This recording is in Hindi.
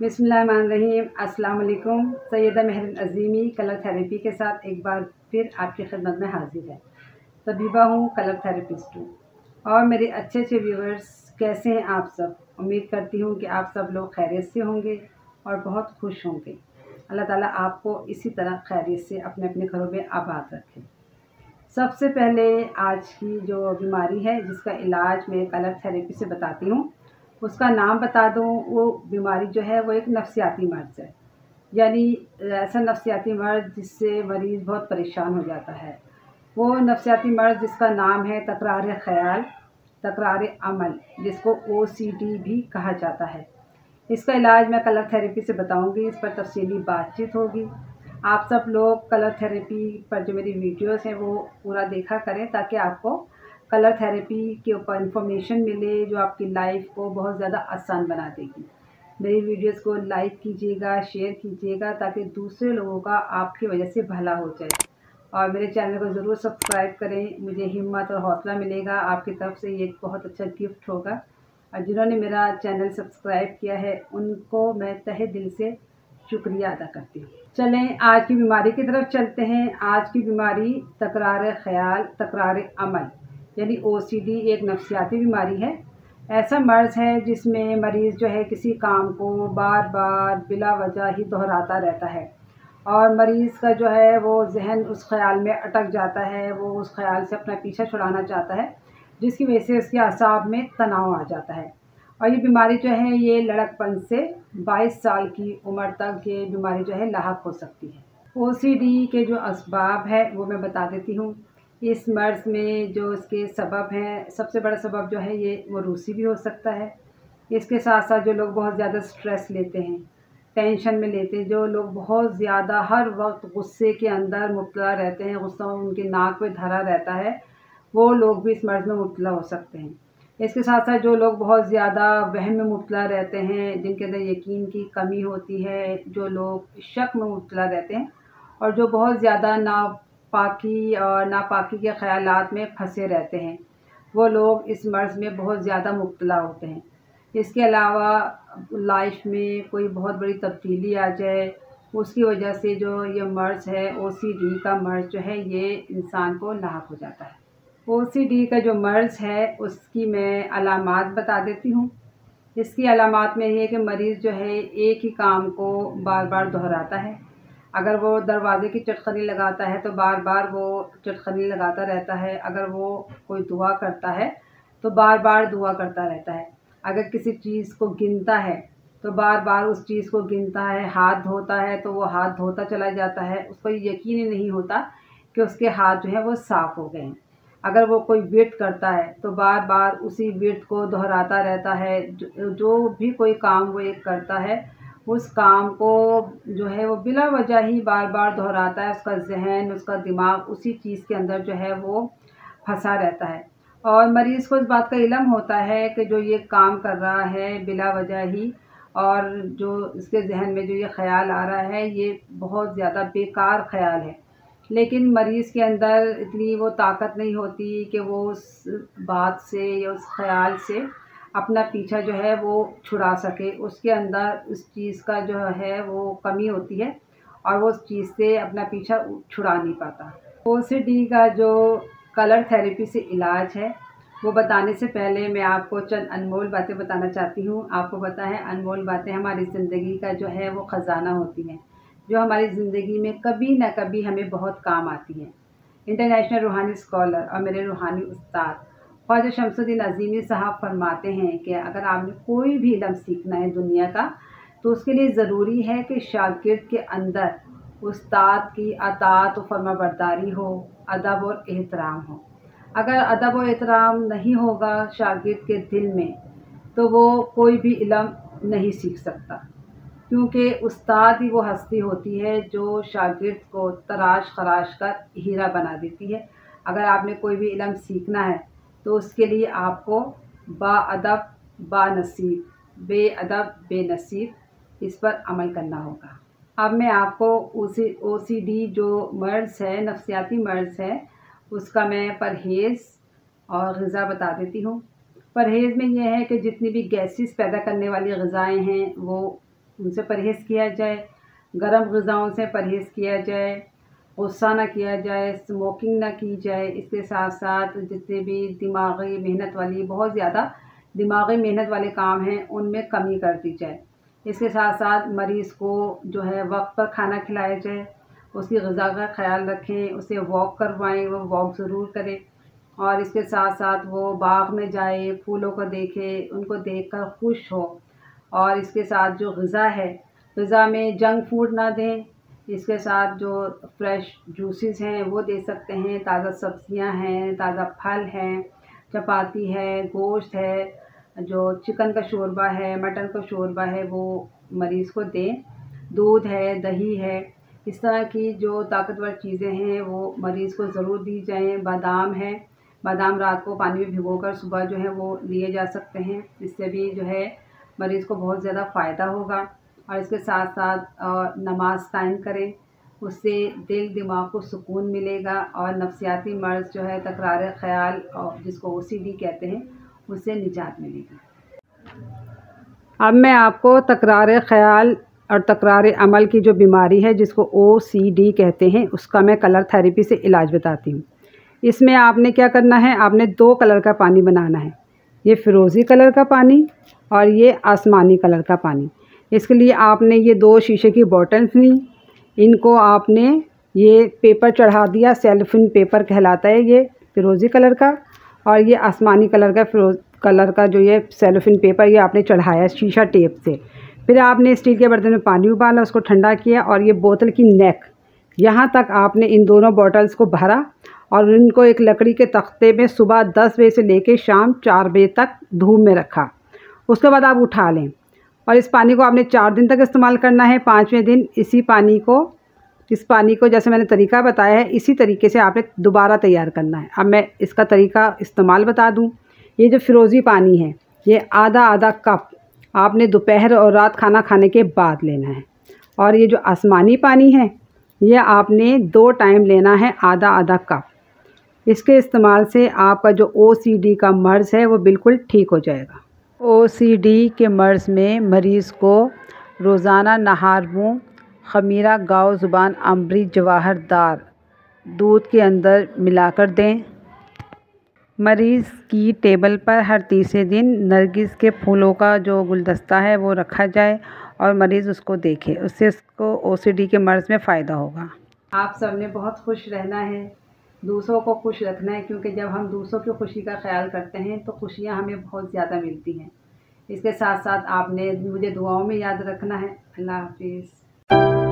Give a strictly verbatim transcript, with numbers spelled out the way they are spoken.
बिस्मिल्लाहिर्रहमानिर्रहीम। अस्सलाम वालेकुम। सैयदा महरीन अज़ीमी कलर थेरेपी के साथ एक बार फिर आपकी खिदमत में हाजिर है। तबीबा हूँ, कलर थेरेपिस्ट हूँ। और मेरे अच्छे अच्छे व्यूवर्स, कैसे हैं आप सब? उम्मीद करती हूँ कि आप सब लोग खैरियत से होंगे और बहुत खुश होंगे। अल्लाह ताला आपको इसी तरह खैरियत से अपने अपने घरों में आबाद रखे। सबसे पहले आज की जो बीमारी है जिसका इलाज मैं कलर थेरेपी से बताती हूँ, उसका नाम बता दूँ। वो बीमारी जो है वो एक नफ्सियाती मर्ज़ है, यानी ऐसा नफ्सियाती मर्ज़ जिससे मरीज़ बहुत परेशान हो जाता है। वो नफ्सियाती मर्ज़ जिसका नाम है तकरार ख़याल, तकरार अमल, जिसको ओ सी डी भी कहा जाता है। इसका इलाज मैं कलर थेरेपी से बताऊंगी, इस पर तफसीली बातचीत होगी। आप सब लोग कलर थेरेपी पर जो मेरी वीडियोस हैं वो पूरा देखा करें, ताकि आपको कलर थेरेपी के ऊपर इंफॉर्मेशन मिले जो आपकी लाइफ को बहुत ज़्यादा आसान बना देगी। मेरी वीडियोस को लाइक कीजिएगा, शेयर कीजिएगा, ताकि दूसरे लोगों का आपकी वजह से भला हो जाए। और मेरे चैनल को ज़रूर सब्सक्राइब करें, मुझे हिम्मत और हौसला मिलेगा। आपकी तरफ से ये एक बहुत अच्छा गिफ्ट होगा। और जिन्होंने मेरा चैनल सब्सक्राइब किया है उनको मैं तहे दिल से शुक्रिया अदा करती हूँ। चलें आज की बीमारी की तरफ चलते हैं। आज की बीमारी तकरार ख़याल, तकरार अमल यानी ओ सी डी एक नफ्सियाती बीमारी है। ऐसा मर्ज़ है जिसमें मरीज़ जो है किसी काम को बार बार बिला वजह ही दोहराता रहता है और मरीज़ का जो है वो जहन उस ख़याल में अटक जाता है। वो उस ख़याल से अपना पीछा छुड़ाना चाहता है, जिसकी वजह से उसके असाब में तनाव आ जाता है। और ये बीमारी जो है ये लड़कपन से बाईस साल की उम्र तक ये बीमारी जो है लाहक हो सकती है। ओ सी डी के जो असबाब है वो मैं बता देती हूँ। इस मर्ज़ में जो इसके सबब हैं, सबसे बड़ा सबब जो है ये मरूसी भी हो सकता है। इसके साथ साथ जो लोग बहुत ज़्यादा स्ट्रेस लेते हैं, टेंशन में लेते हैं, जो लोग बहुत ज़्यादा हर वक्त गुस्से के अंदर मुब्तला रहते हैं, गुस्सा उनकी नाक पे धरा रहता है, वो लोग भी इस मर्ज़ में मुब्तला हो सकते हैं। इसके साथ साथ जो लोग बहुत ज़्यादा वहम में मुब्तला रहते हैं, जिनके अंदर यकीन की कमी होती है, जो लोग शक में मुब्तला रहते हैं और जो बहुत ज़्यादा नापाकी और नापाकी के ख़यालात में फंसे रहते हैं, वो लोग इस मर्ज़ में बहुत ज़्यादा मुब्तला होते हैं। इसके अलावा लाइफ में कोई बहुत बड़ी तब्दीली आ जाए, उसकी वजह से जो ये मर्ज़ है ओ सी डी का मर्ज़ जो है ये इंसान को लाहक हो जाता है। ओ सी डी का जो मर्ज़ है उसकी मैं अलामात बता देती हूँ। इसकी अलामात में ये है कि मरीज़ जो है एक ही काम को बार बार दोहराता है। अगर वो दरवाज़े की चटखनी लगाता है तो बार बार वो चटखनी लगाता रहता है। अगर वो कोई दुआ करता है तो बार बार दुआ करता रहता है। अगर किसी चीज़ को गिनता है तो बार बार उस चीज़ को गिनता है। हाथ धोता है तो वो हाथ धोता चला जाता है। उसको यकीन ही नहीं होता कि उसके हाथ जो है वो साफ़ हो गए हैं। अगर वो कोई विर्त करता है तो बार बार उसी विर्त को दोहराता रहता है। जो, जो भी कोई काम वो एक करता है, उस काम को जो है वो बिला वजह ही बार बार दोहराता है। उसका जहन, उसका दिमाग उसी चीज़ के अंदर जो है वो फंसा रहता है और मरीज़ को इस बात का इल्म होता है कि जो ये काम कर रहा है बिला वजह ही, और जो इसके जहन में जो ये ख़याल आ रहा है ये बहुत ज़्यादा बेकार ख़याल है। लेकिन मरीज़ के अंदर इतनी वो ताकत नहीं होती कि वो उस बात से या उस ख़याल से अपना पीछा जो है वो छुड़ा सके। उसके अंदर उस चीज़ का जो है वो कमी होती है और वो उस चीज़ से अपना पीछा छुड़ा नहीं पाता। ओ सी डी का जो कलर थेरेपी से इलाज है वो बताने से पहले मैं आपको चंद अनमोल बातें बताना चाहती हूँ। आपको पता है अनमोल बातें हमारी ज़िंदगी का जो है वो ख़जाना होती हैं, जो हमारी ज़िंदगी में कभी न कभी हमें बहुत काम आती हैं। इंटरनेशनल रूहानी स्कॉलर और मेरे रूहानी उस्ताद ख्वाजा शमसुद्दीन अज़ीमी साहब फरमाते हैं कि अगर आपने कोई भी इल्म सीखना है दुनिया का, तो उसके लिए ज़रूरी है कि शागिर्द के अंदर उस्ताद की अताअत और फरमाबरदारी हो, अदब और एहतराम हो। अगर अदब और एहतराम नहीं होगा शागिर्द के दिल में, तो वो कोई भी इल्म नहीं सीख सकता, क्योंकि उस्ताद ही वो हस्ती होती है जो शागिर्द को तराश खराश कर हीरा बना देती है। अगर आपने कोई भी इल्म सीखना है तो उसके लिए आपको बाअदब बानसीब, बेअदब बेनसीब इस पर अमल करना होगा। अब मैं आपको उसी ओ सी डी जो मर्ज़ है, नफ्सियाती मर्ज़ है, उसका मैं परहेज़ और ग़िज़ा बता देती हूँ। परहेज़ में यह है कि जितनी भी गैसेस पैदा करने वाली ग़िज़ाएँ हैं वो उनसे परहेज़ किया जाए, गर्म ग़िज़ाओं से परहेज़ किया जाए, गुस्सा ना किया जाए, स्मोकिंग ना की जाए। इसके साथ साथ जितने भी दिमागी मेहनत वाली बहुत ज़्यादा दिमागी मेहनत वाले काम हैं उनमें कमी कर दी जाए। इसके साथ साथ मरीज़ को जो है वक्त पर खाना खिलाया जाए, उसकी ग़िज़ा का ख़्याल रखें, उसे वॉक करवाएं, वो वॉक ज़रूर करे। और इसके साथ साथ वो बाग़ में जाए, फूलों को देखे, उनको देखकर खुश हो। और इसके साथ जो ग़िज़ा है, ग़िज़ा में जंक फूड ना दें। इसके साथ जो फ्रेश जूसेस हैं वो दे सकते हैं, ताज़ा सब्ज़ियां हैं, ताज़ा फल हैं, चपाती है, गोश्त है, जो चिकन का शोरबा है, मटन का शोरबा है वो मरीज़ को दें। दूध है, दही है, इस तरह की जो ताकतवर चीज़ें हैं वो मरीज़ को ज़रूर दी जाएँ। बादाम है, बादाम रात को पानी में भिगोकर सुबह जो है वो लिए जा सकते हैं। इससे भी जो है मरीज़ को बहुत ज़्यादा फ़ायदा होगा। और इसके साथ साथ नमाज़ कायम करें, उससे दिल दिमाग को सुकून मिलेगा और नफ्सियाती मर्ज़ जो है तकरार ख़याल और जिसको ओ सी डी कहते हैं उससे निजात मिलेगी। अब मैं आपको तकरार ख़याल और तकरार अमल की जो बीमारी है जिसको ओ सी डी कहते हैं उसका मैं कलर थेरेपी से इलाज बताती हूँ। इसमें आपने क्या करना है, आपने दो कलर का पानी बनाना है, ये फ़िरोज़ी कलर का पानी और ये आसमानी कलर का पानी। इसके लिए आपने ये दो शीशे की बॉटल्स ली, इनको आपने ये पेपर चढ़ा दिया, सेलोफेन पेपर कहलाता है ये फ़िरोज़ी कलर का, और ये आसमानी कलर का फ़िरोज़ कलर का जो ये सेलोफेन पेपर ये आपने चढ़ाया शीशा टेप से। फिर आपने स्टील के बर्तन में पानी उबाला, उसको ठंडा किया और ये बोतल की नेक यहाँ तक आपने इन दोनों बॉटल्स को भरा और इनको एक लकड़ी के तख्ते में सुबह दस बजे से लेकर शाम चार बजे तक धूप में रखा। उसके बाद आप उठा लें और इस पानी को आपने चार दिन तक इस्तेमाल करना है। पाँचवें दिन इसी पानी को इस पानी को जैसे मैंने तरीका बताया है इसी तरीके से आपने दोबारा तैयार करना है। अब मैं इसका तरीका इस्तेमाल बता दूं। ये जो फ़िरोज़ी पानी है ये आधा आधा कप आपने दोपहर और रात खाना खाने के बाद लेना है, और ये जो आसमानी पानी है ये आपने दो टाइम लेना है, आधा आधा कप। इसके इस्तेमाल से आपका जो ओ सी डी का मर्ज़ है वो बिल्कुल ठीक हो जाएगा। ओ सी डी के मर्ज़ में मरीज़ को रोज़ाना नहार मुँह ख़मीरा गाओ ज़ुबान अम्बरी जवाहरदार दूध के अंदर मिलाकर दें। मरीज़ की टेबल पर हर तीसरे दिन नरगिस के फूलों का जो गुलदस्ता है वो रखा जाए और मरीज़ उसको देखे, उससे उसको ओ सी डी के मर्ज़ में फ़ायदा होगा। आप सब ने बहुत खुश रहना है, दूसरों को खुश रखना है, क्योंकि जब हम दूसरों की खुशी का ख्याल करते हैं तो खुशियाँ हमें बहुत ज़्यादा मिलती हैं। इसके साथ साथ आपने मुझे दुआओं में याद रखना है। अल्लाह हाफ़िज़।